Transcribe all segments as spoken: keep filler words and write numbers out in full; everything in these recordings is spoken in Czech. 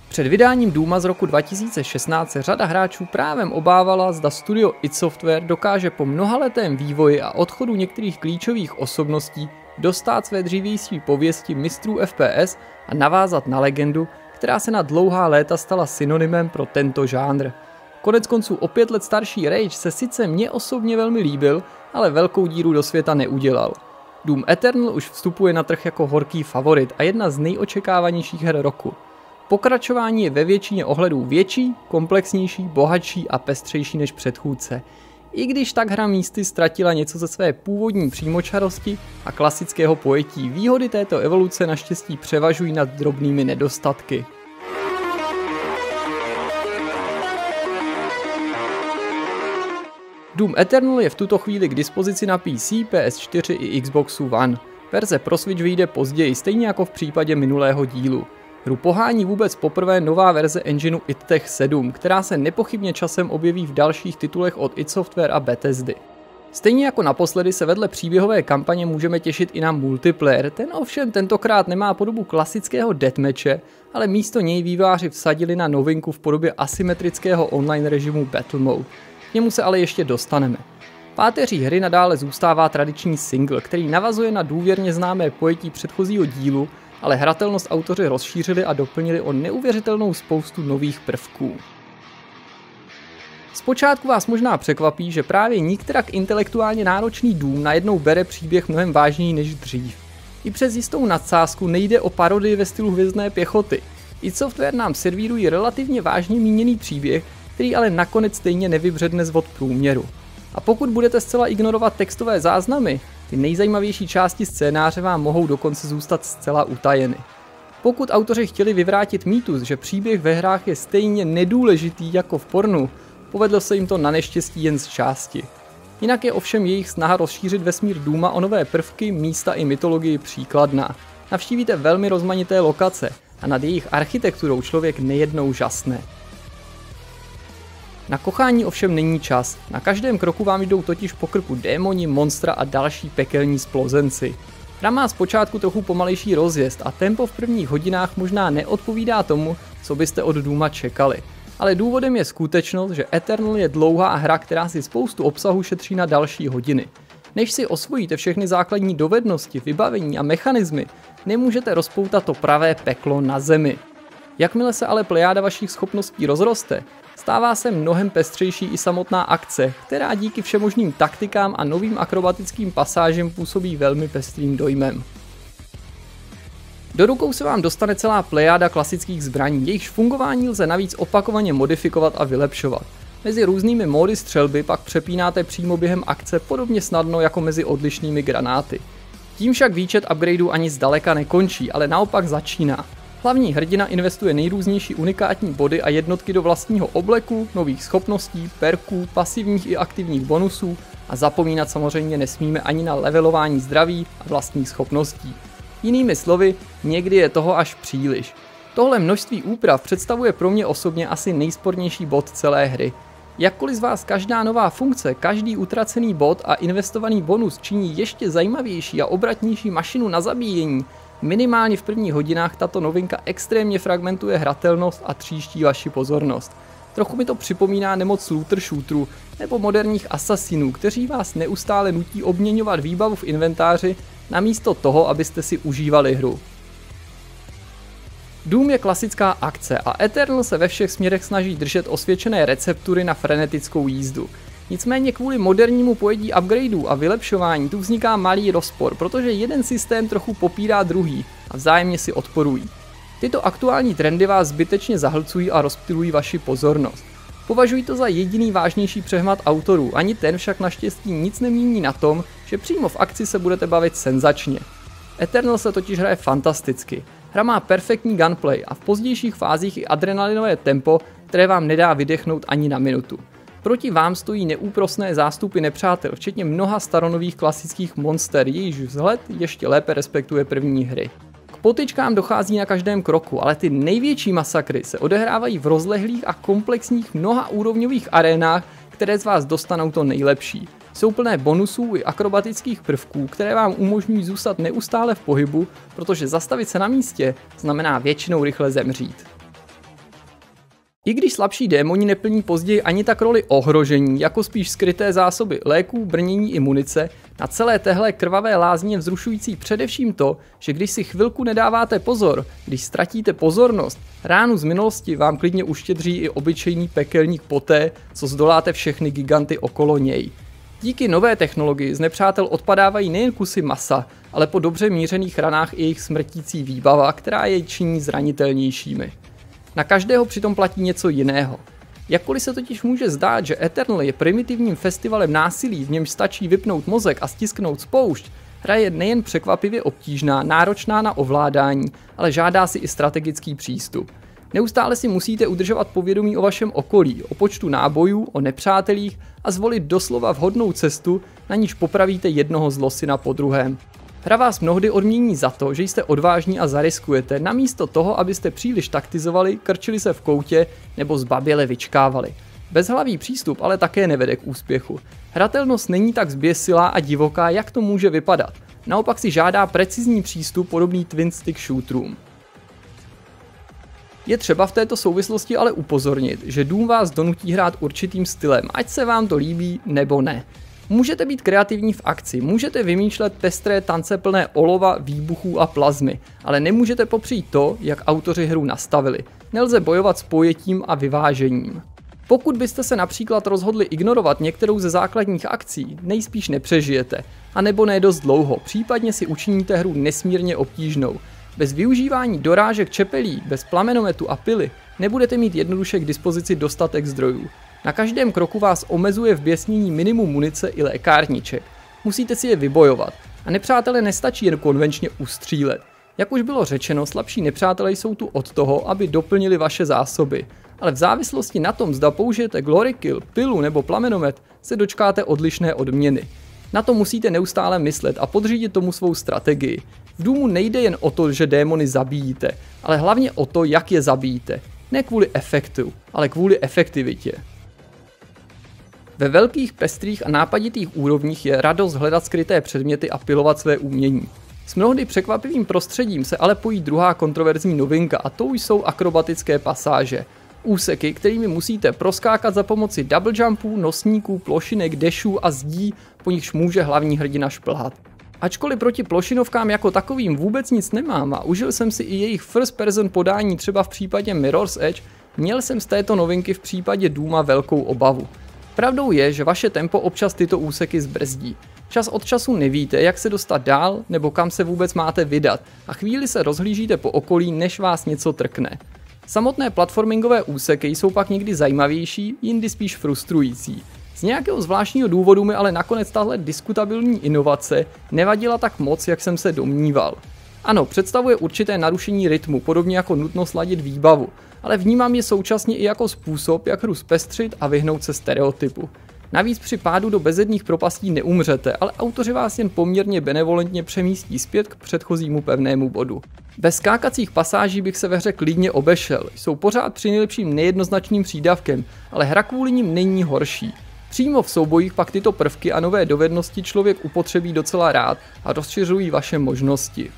Před vydáním Dooma z roku dva tisíce šestnáct se řada hráčů právem obávala, zda studio id Software dokáže po mnohaletém vývoji a odchodu některých klíčových osobností dostát své dřívější pověsti mistrů F P S a navázat na legendu, která se na dlouhá léta stala synonymem pro tento žánr. Koneckonců o pět let starší Rage se sice mně osobně velmi líbil, ale velkou díru do světa neudělal. Doom Eternal už vstupuje na trh jako horký favorit a jedna z nejočekávanějších her roku. Pokračování je ve většině ohledů větší, komplexnější, bohatší a pestřejší než předchůdce. I když tak hra místy ztratila něco ze své původní přímočarosti a klasického pojetí, výhody této evoluce naštěstí převažují nad drobnými nedostatky. Doom Eternal je v tuto chvíli k dispozici na P C, P S čtyři i Xboxu One. Verze pro Switch vyjde později, stejně jako v případě minulého dílu. Hru pohání vůbec poprvé nová verze engineu id Tech sedm, která se nepochybně časem objeví v dalších titulech od id Software a Bethesdy. Stejně jako naposledy se vedle příběhové kampaně můžeme těšit i na multiplayer, ten ovšem tentokrát nemá podobu klasického deathmatche, ale místo něj vývojáři vsadili na novinku v podobě asymetrického online režimu Battle Mode. K němu se ale ještě dostaneme. Páteří hry nadále zůstává tradiční single, který navazuje na důvěrně známé pojetí předchozího dílu, ale hratelnost autoři rozšířili a doplnili o neuvěřitelnou spoustu nových prvků. Zpočátku vás možná překvapí, že právě nikterak intelektuálně náročný Doom najednou bere příběh mnohem vážněji než dřív. I přes jistou nadsázku nejde o parodii ve stylu Hvězdné pěchoty. id Software nám servírují relativně vážně míněný příběh, který ale nakonec stejně nevybředne z vod průměru. A pokud budete zcela ignorovat textové záznamy, ty nejzajímavější části scénáře vám mohou dokonce zůstat zcela utajeny. Pokud autoři chtěli vyvrátit mýtus, že příběh ve hrách je stejně nedůležitý jako v pornu, povedlo se jim to na neštěstí jen z části. Jinak je ovšem jejich snaha rozšířit vesmír Dooma o nové prvky, místa i mytologii příkladná. Navštívíte velmi rozmanité lokace a nad jejich architekturou člověk nejednou žasne. Na kochání ovšem není čas, na každém kroku vám jdou totiž po krku démoni, monstra a další pekelní splozenci. Hra má zpočátku trochu pomalejší rozjezd a tempo v prvních hodinách možná neodpovídá tomu, co byste od Dooma čekali. Ale důvodem je skutečnost, že Eternal je dlouhá hra, která si spoustu obsahu šetří na další hodiny. Než si osvojíte všechny základní dovednosti, vybavení a mechanismy, nemůžete rozpoutat to pravé peklo na zemi. Jakmile se ale plejáda vašich schopností rozroste, stává se mnohem pestřejší i samotná akce, která díky všemožným taktikám a novým akrobatickým pasážem působí velmi pestrým dojmem. Do rukou se vám dostane celá plejáda klasických zbraní, jejichž fungování lze navíc opakovaně modifikovat a vylepšovat. Mezi různými módy střelby pak přepínáte přímo během akce podobně snadno jako mezi odlišnými granáty. Tím však výčet upgradeů ani zdaleka nekončí, ale naopak začíná. Hlavní hrdina investuje nejrůznější unikátní body a jednotky do vlastního obleku, nových schopností, perků, pasivních i aktivních bonusů a zapomínat samozřejmě nesmíme ani na levelování zdraví a vlastních schopností. Jinými slovy, někdy je toho až příliš. Tohle množství úprav představuje pro mě osobně asi nejspornější bod celé hry. Jakkoliv z vás každá nová funkce, každý utracený bod a investovaný bonus činí ještě zajímavější a obratnější mašinu na zabíjení, minimálně v prvních hodinách tato novinka extrémně fragmentuje hratelnost a tříští vaši pozornost. Trochu mi to připomíná nemoc looter shooterů nebo moderních asasinů, kteří vás neustále nutí obměňovat výbavu v inventáři namísto toho, abyste si užívali hru. Doom je klasická akce a Eternal se ve všech směrech snaží držet osvědčené receptury na frenetickou jízdu. Nicméně kvůli modernímu pojetí upgradeů a vylepšování tu vzniká malý rozpor, protože jeden systém trochu popírá druhý a vzájemně si odporují. Tyto aktuální trendy vás zbytečně zahlcují a rozptylují vaši pozornost. Považuji to za jediný vážnější přehmat autorů, ani ten však naštěstí nic nemění na tom, že přímo v akci se budete bavit senzačně. Eternal se totiž hraje fantasticky. Hra má perfektní gunplay a v pozdějších fázích i adrenalinové tempo, které vám nedá vydechnout ani na minutu. Proti vám stojí neúprosné zástupy nepřátel, včetně mnoha staronových klasických monster, jejichž vzhled ještě lépe respektuje první hry. K potyčkám dochází na každém kroku, ale ty největší masakry se odehrávají v rozlehlých a komplexních mnohaúrovňových arénách, které z vás dostanou to nejlepší. Jsou plné bonusů i akrobatických prvků, které vám umožňují zůstat neustále v pohybu, protože zastavit se na místě znamená většinou rychle zemřít. I když slabší démoni neplní později ani tak roli ohrožení, jako spíš skryté zásoby léků, brnění i munice, na celé téhle krvavé lázně vzrušující především to, že když si chvilku nedáváte pozor, když ztratíte pozornost, ránu z minulosti vám klidně uštědří i obyčejný pekelník poté, co zdoláte všechny giganty okolo něj. Díky nové technologii z nepřátel odpadávají nejen kusy masa, ale po dobře mířených ranách i jejich smrtící výbava, která je činí zranitelnějšími. Na každého přitom platí něco jiného. Jakkoliv se totiž může zdát, že Eternal je primitivním festivalem násilí, v němž stačí vypnout mozek a stisknout spoušť, hra je nejen překvapivě obtížná, náročná na ovládání, ale žádá si i strategický přístup. Neustále si musíte udržovat povědomí o vašem okolí, o počtu nábojů, o nepřátelích a zvolit doslova vhodnou cestu, na níž popravíte jednoho zlosina po druhém. Hra vás mnohdy odmění za to, že jste odvážní a zariskujete, namísto toho, abyste příliš taktizovali, krčili se v koutě nebo zbaběle vyčkávali. Bezhlavý přístup ale také nevede k úspěchu. Hratelnost není tak zběsilá a divoká, jak to může vypadat. Naopak si žádá precizní přístup podobný twin stick shooterům. Je třeba v této souvislosti ale upozornit, že Doom vás donutí hrát určitým stylem, ať se vám to líbí nebo ne. Můžete být kreativní v akci, můžete vymýšlet pestré tance plné olova, výbuchů a plazmy, ale nemůžete popřít to, jak autoři hru nastavili. Nelze bojovat s pojetím a vyvážením. Pokud byste se například rozhodli ignorovat některou ze základních akcí, nejspíš nepřežijete, anebo ne dost dlouho, případně si učiníte hru nesmírně obtížnou. Bez využívání dorážek čepelí, bez plamenometu a pily nebudete mít jednoduše k dispozici dostatek zdrojů. Na každém kroku vás omezuje v běsnění minimum munice i lékárniček. Musíte si je vybojovat a nepřátelé nestačí jen konvenčně ustřílet. Jak už bylo řečeno, slabší nepřátelé jsou tu od toho, aby doplnili vaše zásoby. Ale v závislosti na tom, zda použijete glory kill, pilu nebo plamenomet, se dočkáte odlišné odměny. Na to musíte neustále myslet a podřídit tomu svou strategii. V Doomu nejde jen o to, že démony zabijíte, ale hlavně o to, jak je zabijíte. Ne kvůli efektu, ale kvůli efektivitě. Ve velkých, pestrých a nápaditých úrovních je radost hledat skryté předměty a pilovat své umění. S mnohdy překvapivým prostředím se ale pojí druhá kontroverzní novinka a to jsou akrobatické pasáže. Úseky, kterými musíte proskákat za pomoci double jumpů, nosníků, plošinek, dešů a zdí, po nichž může hlavní hrdina šplhat. Ačkoliv proti plošinovkám jako takovým vůbec nic nemám a užil jsem si i jejich first person podání třeba v případě Mirror's Edge, měl jsem z této novinky v případě Dooma velkou obavu. Pravdou je, že vaše tempo občas tyto úseky zbrzdí. Čas od času nevíte, jak se dostat dál nebo kam se vůbec máte vydat a chvíli se rozhlížíte po okolí, než vás něco trkne. Samotné platformingové úseky jsou pak někdy zajímavější, jindy spíš frustrující. Z nějakého zvláštního důvodu mi ale nakonec tahle diskutabilní inovace nevadila tak moc, jak jsem se domníval. Ano, představuje určité narušení rytmu, podobně jako nutnost ladit výbavu, ale vnímám je současně i jako způsob, jak hru zpestřit a vyhnout se stereotypu. Navíc při pádu do bezedných propastí neumřete, ale autoři vás jen poměrně benevolentně přemístí zpět k předchozímu pevnému bodu. Bez skákacích pasáží bych se ve hře klidně obešel, jsou pořád při nejlepším nejednoznačným přídavkem, ale hra kvůli nim není horší. Přímo v soubojích pak tyto prvky a nové dovednosti člověk upotřebí docela rád a rozšiřují vaše možnosti.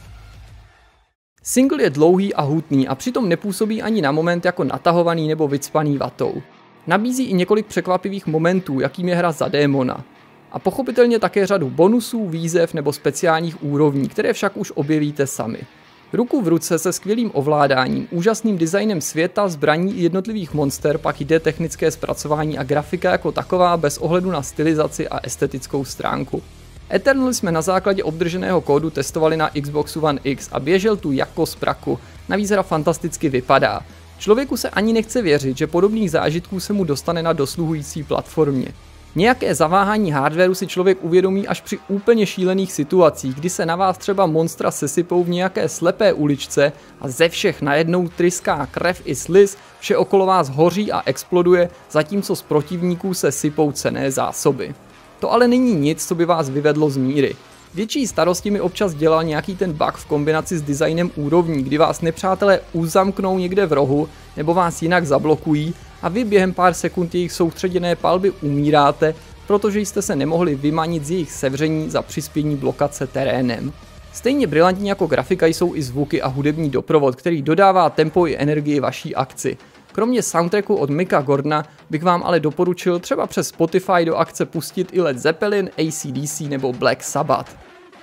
Single je dlouhý a hutný a přitom nepůsobí ani na moment jako natahovaný nebo vycpaný vatou. Nabízí i několik překvapivých momentů, jakým je hra za démona. A pochopitelně také řadu bonusů, výzev nebo speciálních úrovní, které však už objevíte sami. Ruku v ruce se skvělým ovládáním, úžasným designem světa, zbraní i jednotlivých monster pak jde technické zpracování a grafika jako taková bez ohledu na stylizaci a estetickou stránku. Eternal jsme na základě obdrženého kódu testovali na Xboxu One X a běžel tu jako z praku, navíc hra fantasticky vypadá. Člověku se ani nechce věřit, že podobných zážitků se mu dostane na dosluhující platformě. Nějaké zaváhání hardwareu si člověk uvědomí až při úplně šílených situacích, kdy se na vás třeba monstra sesypou v nějaké slepé uličce a ze všech najednou tryská krev i sliz, vše okolo vás hoří a exploduje, zatímco z protivníků se sypou cenné zásoby. To ale není nic, co by vás vyvedlo z míry. Větší starosti mi občas dělal nějaký ten bug v kombinaci s designem úrovní, kdy vás nepřátelé uzamknou někde v rohu nebo vás jinak zablokují a vy během pár sekund jejich soustředěné palby umíráte, protože jste se nemohli vymanit z jejich sevření za přispění blokace terénem. Stejně brilantní jako grafika jsou i zvuky a hudební doprovod, který dodává tempo i energii vaší akci. Kromě soundtracku od Micka Gordona bych vám ale doporučil třeba přes Spotify do akce pustit i Led Zeppelin, A C D C nebo Black Sabbath.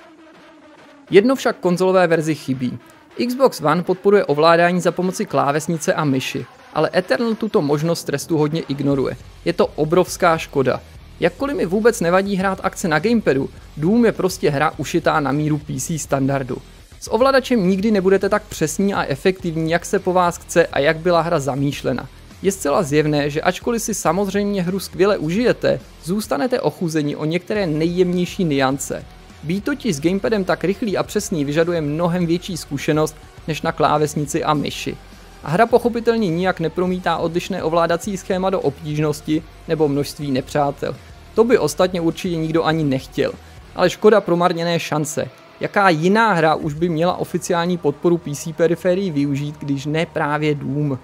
Jedno však konzolové verzi chybí. Xbox One podporuje ovládání za pomoci klávesnice a myši, ale Eternal tuto možnost trestu hodně ignoruje. Je to obrovská škoda. Jakkoliv mi vůbec nevadí hrát akce na gamepadu, Doom je prostě hra ušitá na míru P C standardu. S ovladačem nikdy nebudete tak přesní a efektivní, jak se po vás chce a jak byla hra zamýšlena. Je zcela zjevné, že ačkoliv si samozřejmě hru skvěle užijete, zůstanete ochuzeni o některé nejjemnější nuance. Být totiž s gamepadem tak rychlý a přesný vyžaduje mnohem větší zkušenost než na klávesnici a myši. A hra pochopitelně nijak nepromítá odlišné ovládací schéma do obtížnosti nebo množství nepřátel. To by ostatně určitě nikdo ani nechtěl. Ale škoda promarněné šance. Jaká jiná hra už by měla oficiální podporu P C periferií využít, když ne právě Doom?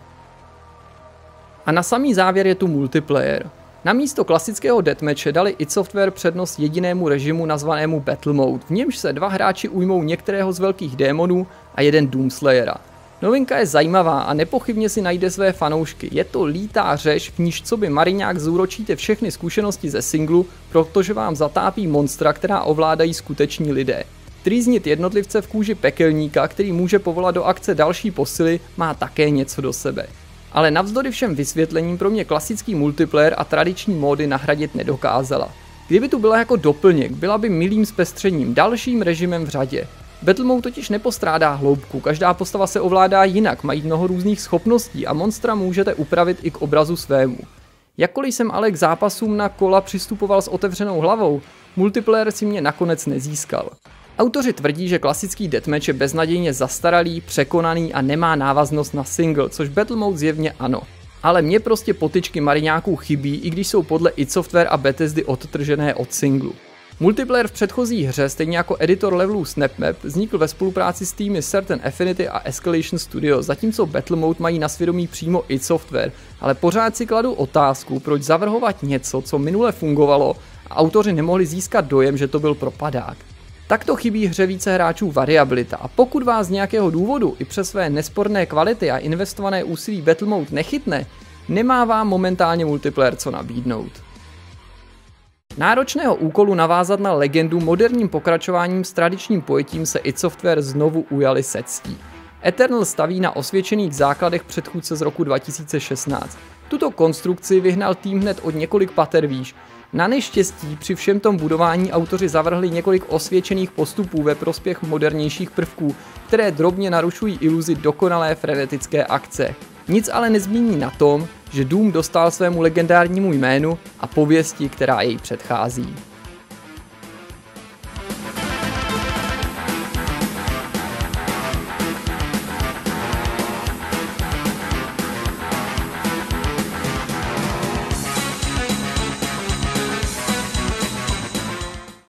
A na samý závěr je tu multiplayer. Namísto klasického deathmatche dali id Software přednost jedinému režimu nazvanému Battle Mode, v němž se dva hráči ujmou některého z velkých démonů a jeden Doomslayera. Novinka je zajímavá a nepochybně si najde své fanoušky. Je to lítá řeš, v níž co by mariňák zúročíte všechny zkušenosti ze singlu, protože vám zatápí monstra, která ovládají skuteční lidé. Trýznit jednotlivce v kůži pekelníka, který může povolat do akce další posily, má také něco do sebe. Ale navzdory všem vysvětlením pro mě klasický multiplayer a tradiční módy nahradit nedokázala. Kdyby tu byla jako doplněk, byla by milým zpestřením, dalším režimem v řadě. Battle Mode totiž nepostrádá hloubku, každá postava se ovládá jinak, mají mnoho různých schopností a monstra můžete upravit i k obrazu svému. Jakkoliv jsem ale k zápasům na kola přistupoval s otevřenou hlavou, multiplayer si mě nakonec nezískal. Autoři tvrdí, že klasický deathmatch je beznadějně zastaralý, překonaný a nemá návaznost na single, což Battle Mode zjevně ano. Ale mě prostě potyčky mariňáků chybí, i když jsou podle id Software a Bethesdy odtržené od singlu. Multiplayer v předchozí hře, stejně jako editor levelů SnapMap, vznikl ve spolupráci s týmy Certain Affinity a Escalation Studios, zatímco Battle Mode mají na svědomí přímo id Software, ale pořád si kladu otázku, proč zavrhovat něco, co minule fungovalo a autoři nemohli získat dojem, že to byl propadák. Takto chybí hře více hráčů variabilita a pokud vás z nějakého důvodu i přes své nesporné kvality a investované úsilí Battle Mode nechytne, nemá vám momentálně multiplayer co nabídnout. Náročného úkolu navázat na legendu moderním pokračováním s tradičním pojetím se id Software znovu ujali se ctí. Eternal staví na osvědčených základech předchůdce z roku dva tisíce šestnáct. Tuto konstrukci vyhnal tým hned od několik pater výš. Na neštěstí při všem tom budování autoři zavrhli několik osvědčených postupů ve prospěch modernějších prvků, které drobně narušují iluzi dokonalé frenetické akce. Nic ale nezmění na tom, že Doom dostal svému legendárnímu jménu a pověsti, která jej předchází.